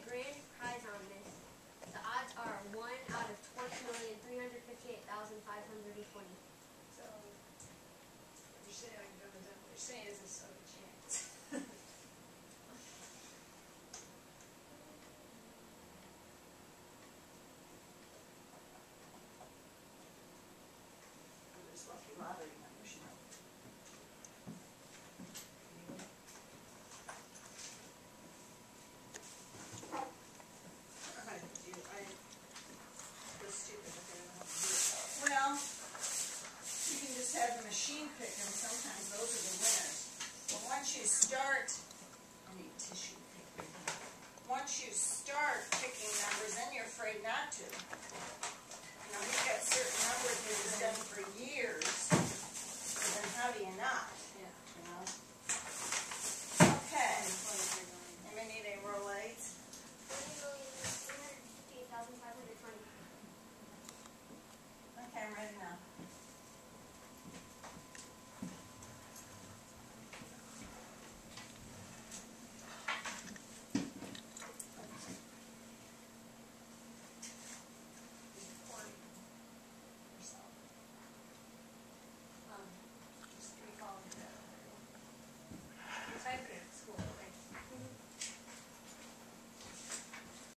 grand prize on this. The odds are 1 out of 20,358,520. So, what you're saying, what you're saying is it's a chance. There's lucky lottery numbers, you know. Well, you can just have the machine pick them. Sometimes those are the winners. But once you start, I need tissue paper. Once you start picking numbers, then you're afraid not to. You know, he's got certain numbers that he's done for years. So then how do you not?